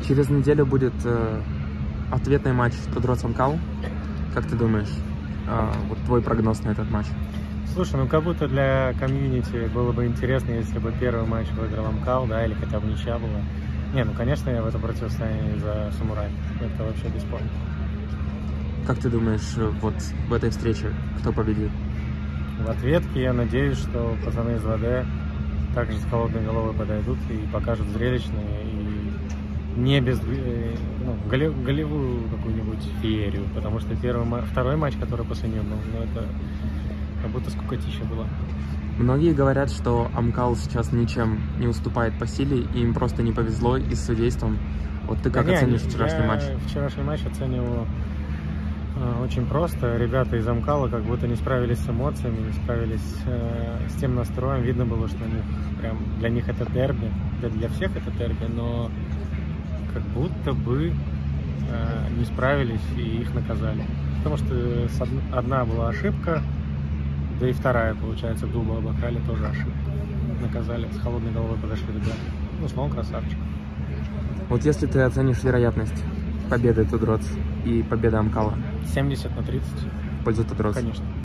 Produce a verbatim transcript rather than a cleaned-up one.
Через неделю будет э, ответный матч Тудроц-Амкал. Как ты думаешь, э, вот твой прогноз на этот матч? Слушай, ну как будто для комьюнити было бы интересно, если бы первый матч выиграл Амкал, да, или хотя бы ничья была. Не, ну конечно, я в этом противостоянии за Самурай. Это вообще бесспорно. Как ты думаешь, вот в этой встрече кто победит? В ответке я надеюсь, что пацаны из ВД также с холодной головой подойдут и покажут зрелищные и не без ну, голе, голевую какую-нибудь феерию, потому что первый, второй матч, который после нее был, ну это как будто скукотища была. Многие говорят, что Амкал сейчас ничем не уступает по силе, и им просто не повезло и с судейством. Вот ты как да оценишь не, вчерашний я матч? Вчерашний матч оцениваю э, очень просто. Ребята из Амкала как будто не справились с эмоциями, не справились э, с тем настроем. Видно было, что у них прям для них это дерби, да, для всех это дерби, но как будто бы э, не справились и их наказали. Потому что одна была ошибка, да и вторая, получается, дуба обокрали, тоже ошибка. Наказали, с холодной головой подошли ребята. Ну, словом, красавчик. Вот если ты оценишь вероятность победы Тудроц и победы Амкала? семьдесят на тридцать. В пользу Тудроц. Конечно.